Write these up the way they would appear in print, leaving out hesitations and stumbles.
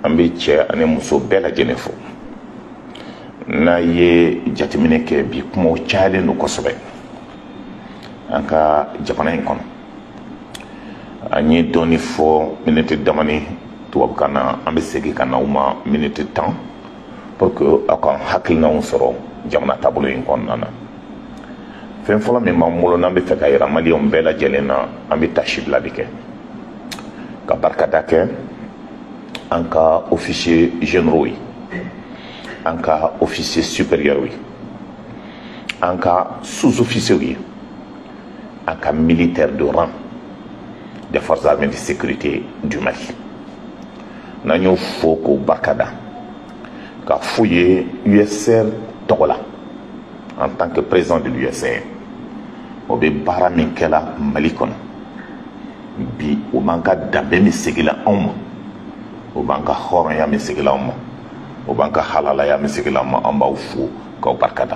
an bɛ cɛ ani muso bɛɛ lajɛlen fo. n'a ye jateminɛ kɛ bi kumaw cayalen don kosɛbɛ an ka jamana in kɔnɔ. an ye dɔɔni fɔ miniti damani tubabukan na an bɛ segin ka na u ma miniti 10 pour que aw ka hakilinaw sɔrɔ jamana taabolo in kɔnɔna na. fɛn fɔlɔ min b'an bolo n'an bɛ fɛ ka yira maliyɛnw bɛɛ lajɛlen na an bɛ tasibila de kɛ ka barikada kɛ an ka officier généraux ye, an ka officier supérieurs ye, an ka sous-officiers ye, an ka militaires de rang des forces armées de sécurité du Mali. n'an y'o fo k'o barikada ka f'u ye USR tɔgɔ la en tant que président de l'USR o bɛ baara min kɛla Mali kɔnɔ bi o b'an ka danbe min segila anw ma, o b'an ka hɔrɔnya min segila anw ma, o b'an ka halalaya min segila anw ma. an b'aw fo k'aw barikada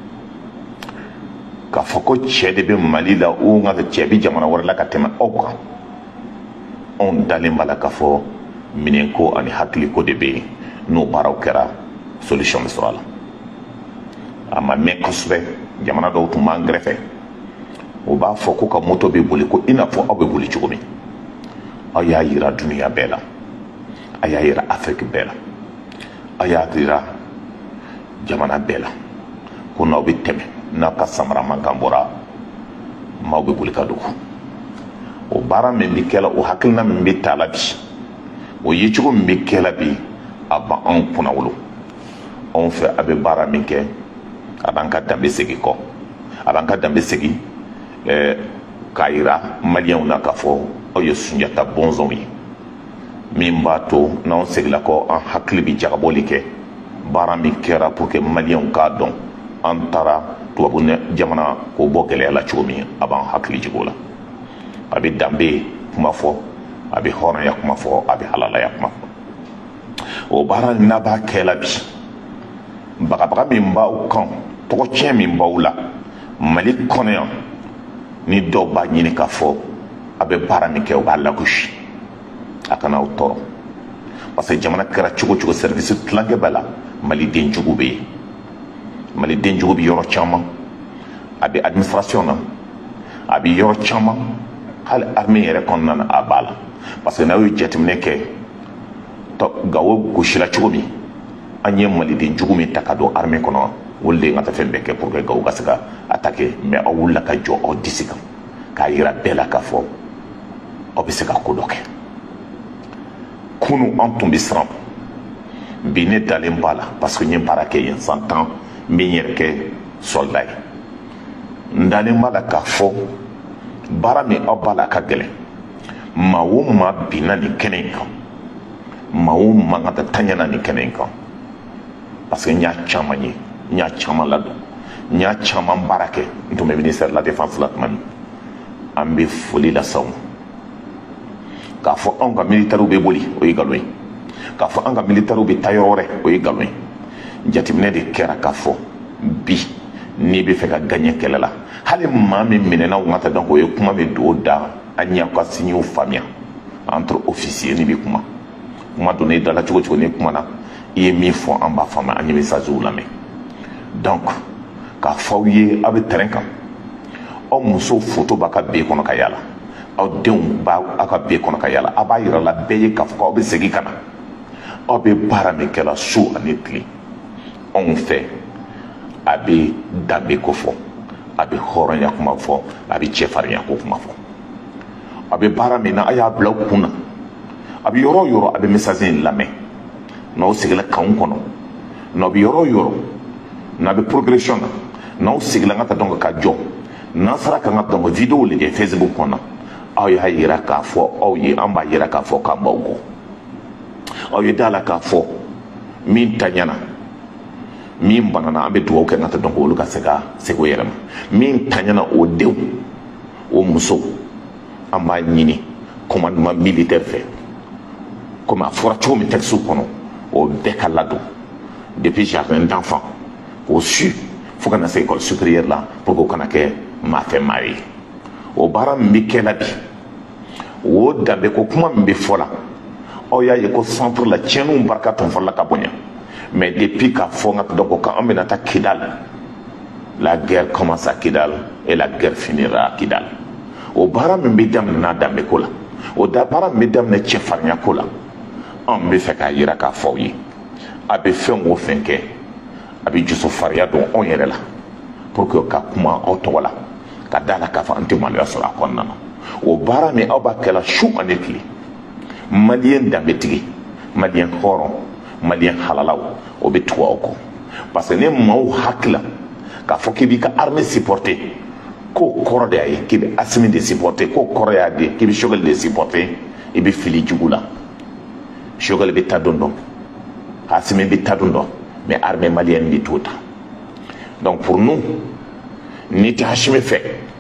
k'a fɔ ko cɛ de bɛ Mali la o nka cɛ bɛ jamana wɛrɛ la ka tɛmɛ aw kan. anw dalen b'a la k'a fɔ minɛnko ani hakiliko de bɛ yen n'o baaraw kɛra solution bɛ sɔrɔ a la. a ma mɛn kosɛbɛ jamana dɔw tun b'an gɛrɛfɛ o b'a fɔ ko ka moto bɛ boli ko i n'a fɔ aw bɛ boli cogo min. aw y'a yira duniya bɛɛ la, a y'a yira Afiriki bɛɛ la, a y'a yira jamana bɛɛ la ko n'aw bɛ tɛmɛ n'aw ka samara mankan bɔra maaw bɛ boli ka dogo. o baara min bɛ kɛla, o hakilina min bɛ ta la bi, o yecogo min bɛ kɛla bi, a b'anw kunna wolo. anw fɛ a bɛ baara min kɛ a b'an ka danbe segin kɔ, a b'an ka danbe segin k'a yira maliyɛnw na k'a fɔ aw ye Sunjata bɔnsɔnw ye min b'a to n'anw segila kɔ an hakili bɛ jagabɔli kɛ baara min kɛra pour que maliyɛnw k'a dɔn an taara tubabu jamana k'o bɔ gɛlɛya la cogo min a b'an hakili jigin o la. a bɛ danbe kuma fɔ, a bɛ hɔrɔnya kuma fɔ, a bɛ halalaya kuma fɔ. o baara n'a b'a kɛla bi bagabaga min b'aw kan, tɔgɔ tiɲɛ min b'aw la Mali kɔnɔ yan, ni dɔw b'a ɲini k'a fɔ a bɛ baara min kɛ o b'a lagosi, a kana aw tɔɔrɔ. parce que jamana kɛra cogo cogo service tilancɛ b'a la, maliden jugu bɛ yen. maliden jugu bɛ yɔrɔ caman, a bɛ administration na, a bɛ yɔrɔ caman, hali armée yɛrɛ kɔnɔna na a b'a la. parce que n'aw ye jateminɛ kɛ Gawo gosila cogo min, an ye maliden jugu min ta ka don armée kɔnɔ, olu de ye n ka fɛn bɛɛ kɛ pour que Gawo ka se ka attaquer. mais aw wulila ka jɔ aw disi kan k'a yira bɛɛ la k'a fɔ aw bɛ se ka ko dɔ kɛ. kunu an tun bɛ siran, bi ne dalen b'a la parce que n ye baara kɛ yen san 10 n bɛ n yɛrɛ kɛ soldat ye. n dalen b'a la k'a fɔ baara min aw b'a la a ka gɛlɛn. maa o maa binna nin kɛnɛ in kan, maa o maa ka taɲana nin kɛnɛ in kan, parce que n y'a caman ye, n y'a caman ladon, n y'a caman baara kɛ, n tun bɛ ministère de la défense la tuma min. an bɛ foli lase aw ma k'a fɔ anw ka militaires bɛ boli, o ye nkalon ye. k'a fɔ an ka militaires bɛ taa yɔrɔ wɛrɛ, o ye nkalon ye. jateminɛ de kɛra k'a fɔ bi n'i bɛ fɛ ka gagner kɛlɛ la, hali maa min minɛna o ka donc o ye kuma min don o da an ɲɛ ka signes faamuya entre officiers n'i bɛ kuma. kuma donna i da la cogo cogo n'i kumana i ye min fɔ an b'a faamuya, an ye messages lamɛn. donc k'a fɔ aw ye aw bɛ terrain kan, aw musow photo b'a ka be kɔnɔ ka yaala, aw denw b'a ka be kɔnɔ ka yaala, a b'a yira la bɛɛ ye k'a fɔ k'aw bɛ segin ka na. aw bɛ baara min kɛla su ani tile, anw fɛ a bɛ danbe ko fɔ, a bɛ hɔrɔnya kuma fɔ, a bɛ cɛfarinya ko kuma fɔ. a bɛ baara min na a y'a bila aw kun na, a bɛ yɔrɔ o yɔrɔ a bɛ message in lamɛn. n'aw sigila kanw kɔnɔ, n'aw bɛ yɔrɔ o yɔrɔ, n'a bɛ progression na, n'aw sigila n ka taa donc ka jɔ, n'an sera ka n ka donc vidéo lajɛ Facebook kɔnɔ, aw y'a yira k'a fɔ aw ye, an b'a yira k'a fɔ k'an b'aw kɔ. aw ye da la k'a fɔ min taɲana, min banana, an bɛ dugawu kɛ n ka taa donc olu ka se ka segin u yɛrɛ ma. min taɲana o denw, o musow, an b'a ɲini commandement militaire fɛ, comme a fɔra cogo min texte kɔnɔ, o bɛɛ ka ladon depuis jardin d'enfant au su fo ka na se école supérieure la pour que o kana kɛ maa fɛ maa ye. o baara min bɛ kɛ la bi, o danbe ko kuma min bɛ fɔ la, aw y'a ye ko centre la tiɲɛniw barika tun fɔlɔla ka bonya mais depuis k'a fɔ n ka donc quand an bɛna taa Kidal la guerre commence à Kidal et la guerre finira à Kidal o baara min bɛ daminɛ danbeko la o baara min bɛ daminɛ cɛfarinyako la an bɛ fɛ k'a yira k'a fɔ aw ye a bɛ fɛn o fɛn kɛ a bɛ jusufariya don anw yɛrɛ la pour que ka kuma aw tɔgɔ la ka da la k'a fɔ an tɛ maloya sɔrɔ a kɔnɔna na o baara min aw b'a kɛla su ani tile maliyɛn danbetigi maliyɛn hɔrɔn maliyɛn halalaw o bɛ tugu aw kɔ parce que ni maaw hakila k'a fɔ k'i b'i ka armée supporter k'o kɔrɔ de y'a ye k'i bɛ Asimi de supporter k'o kɔrɔ y'a de k'i bɛ Choguel de supporter i bɛ fili jugu la Choguel bɛ taa don dɔn Asimi bɛ taa don dɔn mais armée malienne bɛ t'o ta donc pour nous n'i tɛ Asimi fɛ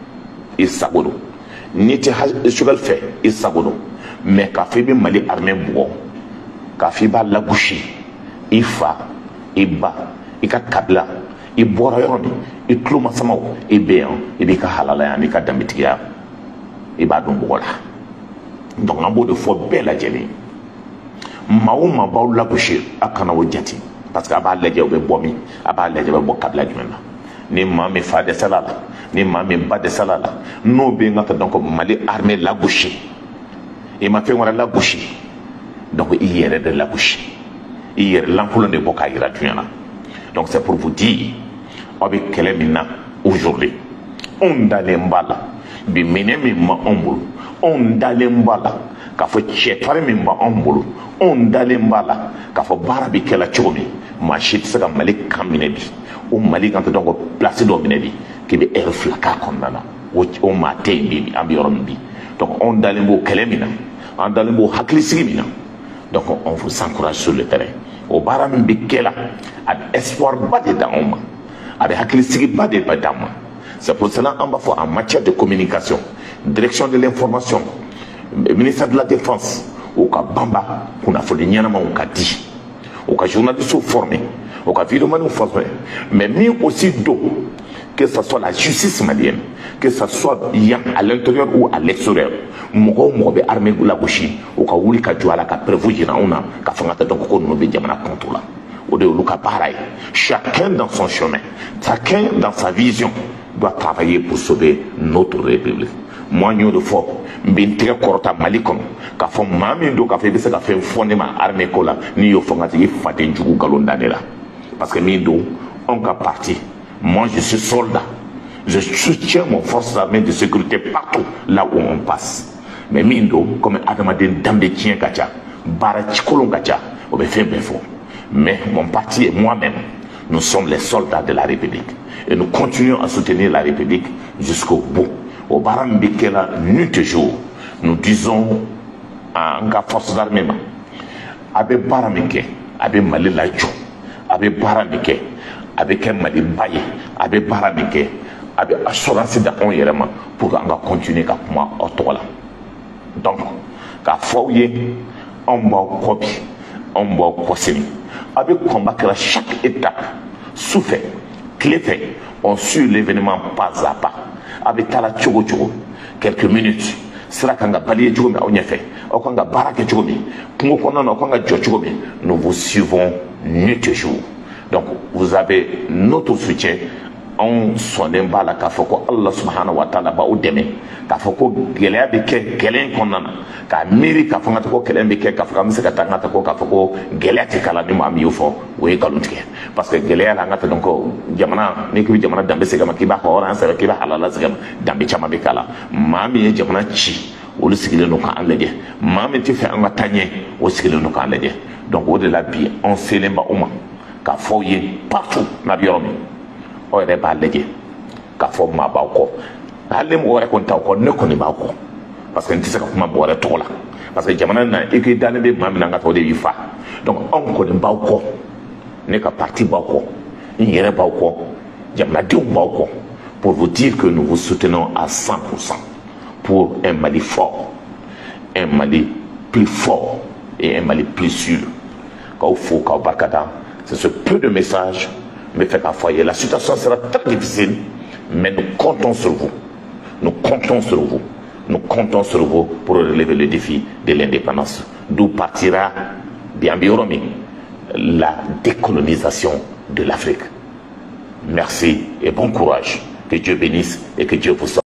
i sago don n'i tɛ Choguel fɛ i sago don mais k'a fɔ i bɛ Mali armée bugɔ k'a fɔ i b'a lagosi i fa i ba i ka kabila i bɔra yɔrɔ min i tulomasamaw i bɛ yan i b'i ka halalaya n'i ka danbetigiya i b'a don bɔgɔ la donc an b'o de fɔ bɛɛ lajɛlen maa o maa b'aw lagosi a kana o jate parce que a b'a lajɛ o bɛ bɔ min a b'a lajɛ o bɛ bɔ kabila jumɛn na ni maa min fa dɛsɛla la ni maa min ba dɛsɛla la n'o bɛ yen ka taa donc Mali armée lagosi i ma fɛn wɛrɛ lagosi donc i yɛrɛ de lagosi i yɛrɛ lankolon de bɔ k'a yira duɲa na donc c'est pour vous dire aw bɛ kɛlɛ min na aujourd'hui anw dalen b'a la bi minɛ min b'anw bolo anw dalen b'a la k'a fɔ cɛfarin min b'anw bolo anw dalen b'a la k'a fɔ baara bɛ kɛla cogo min maa si tɛ se ka Mali kan minɛ bi o Mali kan tɛ donc place dɔ minɛ bi k'i bɛ heure fila k'a kɔnɔna na o maa tɛ yen bi an bɛ yɔrɔ min bi donc anw dalen b'o kɛlɛ min na an dalen b'o hakilisigi min na donc on vous encourage sur le terrain o baara min bɛ kɛla a bɛ espoir ba de d'anw ma a bɛ hakilisigi ba de d'an ma c'est pour cela an b'a fɔ en matière de communication direction de l'information ministère de la défense u ka banba kunnafoni ɲɛnamaw ka di u ka journalistes former u ka vidéomaniw former mais min aussi don que ce soit la justice malienne que ce soit yan à l'intérieur ou à l'extérieur mɔgɔ o mɔgɔ bɛ armée lagosi u ka wuli ka jɔ a la ka preuve jira anw na ka fɔ n ka taa donc ko ninnu bɛ jamana contre la o de y'olu ka baara ye chacun dans son chemin chacun dans sa vision doit travailler pour sauver notre république moi n y'o de fɔ n bɛ n tɛgɛ kɔrɔta Mali kɔnɔ k'a fɔ maa min don k'a fɔ i bɛ se ka fɛn fɔ ne ma armée ko la n'i y'o fɔ n ka tigi faden jugu nkalon da ne la parce que min don anw ka parti moi je suis soldat je soutiens mon force armée de sécurité partout là où on passe mais min don comme adamaden danbe tiɲɛ ka ca baara kolon ka ca o bɛ fɛn bɛɛ fɔ mais mon parti et moi-même nous sommes les soldats de la République et nous continuons à soutenir la République jusqu'au bout au baara min bɛ kɛla nuit et jour nous disons à an ka force armée ma a bɛ baara min kɛ a bɛ Mali lajɔ a bɛ baara min kɛ a bɛ kɛ Mali ba ye a bɛ baara min kɛ a bɛ assurance da anw yɛrɛ ma pour que an ka continuer ka kuma aw tɔgɔ la donc k'a fɔ aw ye anw b'aw kɔ bi anw b'aw kɔ sini a bɛ combat kɛra chaque étape su fɛ tile fɛ on suit l'événement pas à pas a bɛ taa la cogo cogo quelques minutes sira kan ka bali ye cogo min aw ɲɛfɛ aw kan ka baara kɛ cogo min kungo kɔnɔna na aw kan ka jɔ cogo min nous vous suivons nuit et jour donc vous avez notre soutien anw sɔnnen b'a la k'a fɔ ko Ala subahana wa taala b'aw dɛmɛ k'a fɔ ko gɛlɛya bɛ kɛ kɛlɛ in kɔnɔna na k'a miiri k'a fɔ n ka taa ko kɛlɛ in bɛ kɛ k'a fɔ k'an bɛ se ka taa n ka taa ko k'a fɔ ko gɛlɛya tɛ k'a la ni maa min y'o fɔ o ye nkalon tigɛ parce que gɛlɛya la an ka taa dɔn ko jamana n'i k'i bɛ jamana danbe segin ma k'i b'a hɔrɔnya sɛbɛn k'i b'a halala segin ma danbe caman bɛ k'a la maa min ye jamana ci olu sigilen don k'an lajɛ maa min tɛ fɛ an ka taa ɲɛ o sigilen don k'an lajɛ donc o de la bi an selen bɛ aw ma k'a fɔ aw ye partout n'a bɛ yɔrɔ min aw yɛrɛ b'a lajɛ k'a fɔ maa b'aw kɔ hali ni mɔgɔ wɛrɛ kɔni t'aw kɔ ne kɔni b'aw kɔ parce que n tɛ se ka kuma mɔgɔ wɛrɛ tɔgɔ la parce que jamana in na i k'i dalen bɛ maa min na n ka taa o de b'i fa donc anw kɔni b'aw kɔ ne ka parti b'aw kɔ n yɛrɛ b'aw kɔ jamanadenw b'aw kɔ pour vous dire que nous vous soutenons à 100% pour un Mali fort un Mali plus fort et un Mali plus sûr k'aw fo k'aw barikada c'est ce peu de message mais fait qu'à foyer la situation sera très difficile mais nous comptons sur vous nous comptons sur vous pour relever le défi de l'indépendance. D'où partira, bien la décolonisation de l'Afrique. Merci et bon courage. Que Dieu bénisse et que Dieu vous sauve.